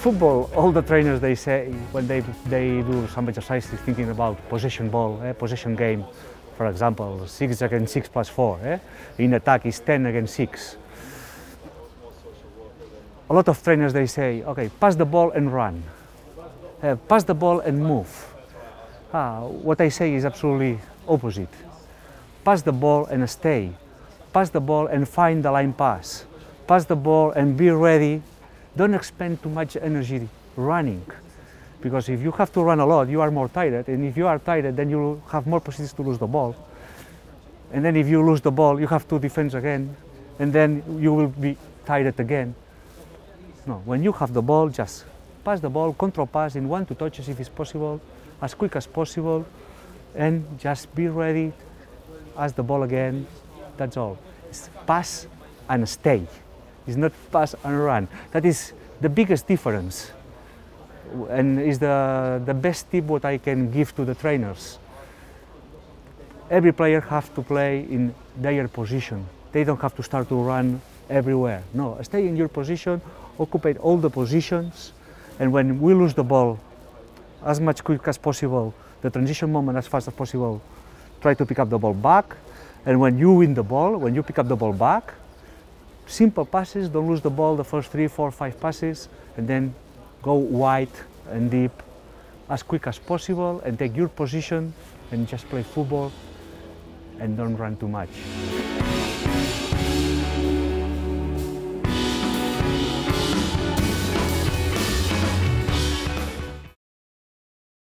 football, all the trainers, they say when they do some exercises thinking about possession ball, possession game, for example, 6 against 6 plus 4. In attack is 10 against 6. A lot of trainers, they say, okay, pass the ball and run. Pass the ball and move. What I say is absolutely opposite. Pass the ball and stay. Pass the ball and find the line pass. Pass the ball and be ready. Don't expend too much energy running, because if you have to run a lot, you are more tired, and if you are tired, then you have more possibilities to lose the ball. And then if you lose the ball, you have to defend again, and then you will be tired again. No, when you have the ball, just pass the ball, control pass in 1-2 touches if it's possible, as quick as possible, and just be ready, ask the ball again, that's all. It's pass and stay. It's not pass and run. That is the biggest difference, and is the best tip what I can give to the trainers. Every player has to play in their position. They don't have to start to run everywhere. No, stay in your position, occupy all the positions, and when we lose the ball, as much quick as possible, the transition moment as fast as possible, try to pick up the ball back, and when you win the ball, when you pick up the ball back, simple passes, don't lose the ball the first 3, 4, 5 passes, and then go wide and deep as quick as possible and take your position and just play football and don't run too much.